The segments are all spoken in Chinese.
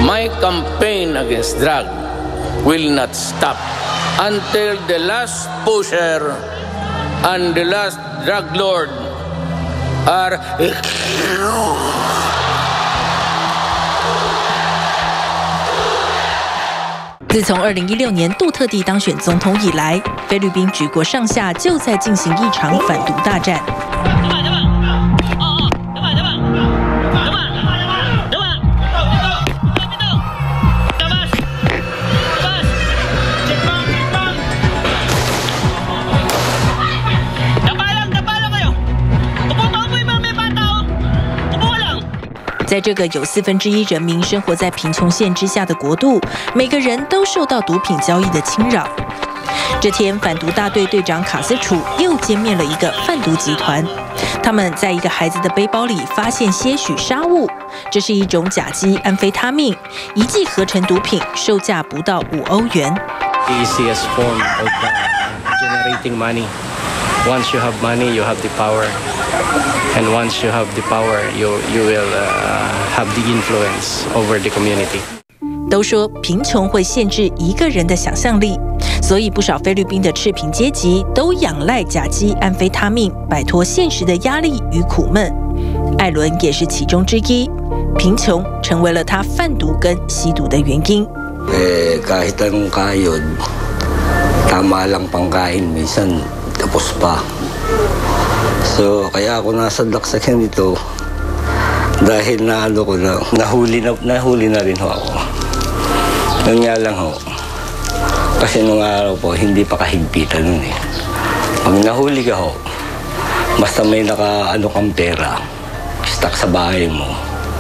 My campaign against drug will not stop until the last pusher and the last drug lord are 自从2016年杜特地当选总统以来，菲律宾举国上下就在进行一场反毒大战。在这个有1/4人民生活在贫穷线之下的国度，每个人都受到毒品交易的侵扰。这天，反毒大队队长卡斯楚又歼灭了一个贩毒集团。他们在一个孩子的背包里发现些许沙物，这是一种甲基安非他命，一剂合成毒品，售价不到5欧元。 Easiest form of generating money. Once you have money, you have the power. And once you have the power, you will have the influence over the community. 都说贫穷会限制一个人的想象力，所以不少菲律宾的赤贫阶级都仰赖甲基安非他命摆脱现实的压力与苦闷。艾伦也是其中之一，贫穷成为了他贩毒跟吸毒的原因。 Kahit anong kayod, tama lang pangkain minsan tapos pa. So kaya ako nasa daksakan nito dahil naano ko na nahuli na rin ho ako. Yun nga lang ho. Kasi nung araw po hindi pa kahigpitan nun eh. Pag nahuli ka ho, basta may nakaano kang pera, stock sa bahay mo,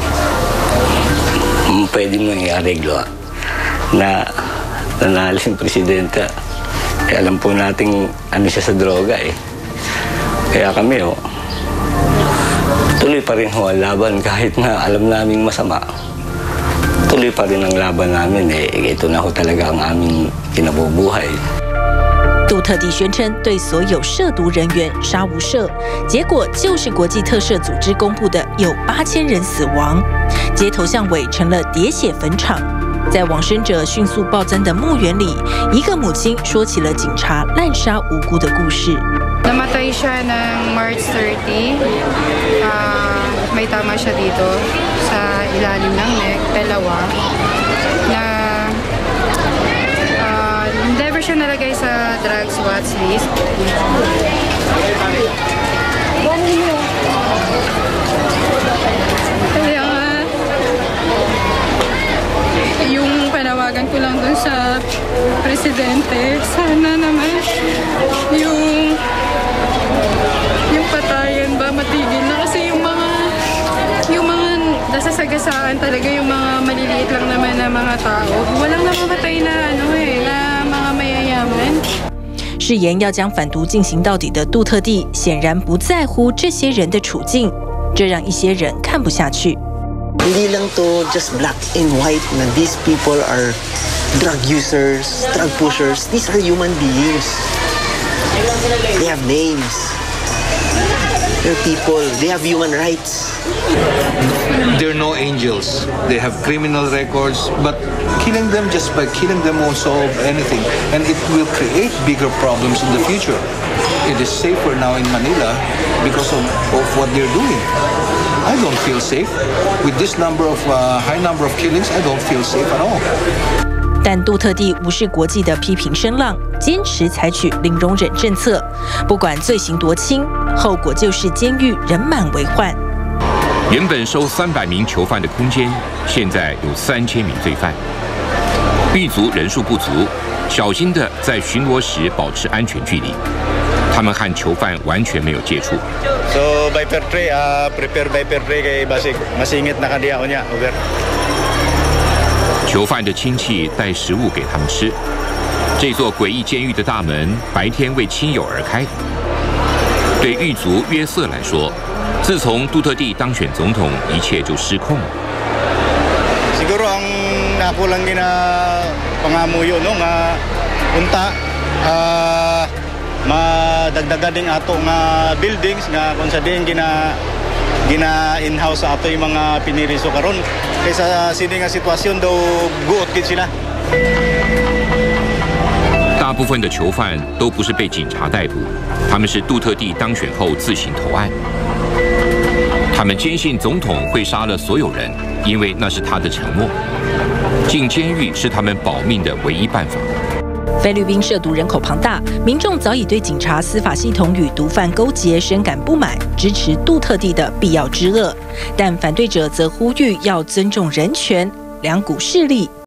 pwede mo i-areglo na nanalo yung presidente. Kaya alam po natin ano siya sa droga eh. Kaya kami tuloy pa rin ho ang laban kahit na alam naming masama. Tuloy pa rin ang laban namin ito na ho talaga ang aming kinabubuhay. 杜特地宣称对所有涉毒人员杀无赦，结果就是国际特赦组织公布的有8000人死亡，街头巷尾成了喋血坟场。在往生者迅速暴增的墓园里，一个母亲说起了警察滥杀无辜的故事。 Namatay siya ng March 30. May tama siya dito sa ilalim ng neck, dalawa. Na never siya nalagay sa drugs watch list. Kaya nga, yung panawagan ko lang dun sa presidente, sana naman yung patayan ba matigil na kasi yung mga nasasagasaan talaga yung mga maliliit lang naman na mga tao. Walang namamatay na na mga mayayaman. 誓言要将反毒进行到底的杜特地显然不在乎这些人的处境，这让一些人看不下去。 Hindi lang to just black and white na these people are drug users, drug pushers. These are human beings. They have names. They're people. They have human rights. They're no angels. They have criminal records, but killing them just by killing them won't solve anything, and it will create bigger problems in the future. It is safer now in Manila because of what they're doing. I don't feel safe. With this high number of killings, I don't feel safe at all. 但杜特地无视国际的批评声浪，坚持采取零容忍政策，不管罪行多轻，后果就是监狱人满为患。 原本收300名囚犯的空间，现在有3000名罪犯。狱卒人数不足，小心地在巡逻时保持安全距离。他们和囚犯完全没有接触。 So by per tray, prepare by per tray kay basig masingit na kadiao niya. Over. 囚犯的亲戚带食物给他们吃。这座诡异监狱的大门白天为亲友而开。对狱卒约瑟来说，自从杜特地当选总统，一切就失控了。 Siguro ang nako lang pangamuyo no nga unta madagdagan ding ato nga buildings nga kung sa din gina in-house sa ato yung mga piniriso karon Kaysa sini nga sitwasyon daw guot gid sila。 大部分的囚犯都不是被警察逮捕，他们是杜特地当选后自行投案。他们坚信总统会杀了所有人，因为那是他的承诺。进监狱是他们保命的唯一办法。 菲律宾涉毒人口庞大，民众早已对警察司法系统与毒贩勾结深感不满，支持杜特地的必要之恶。但反对者则呼吁要尊重人权，两股势力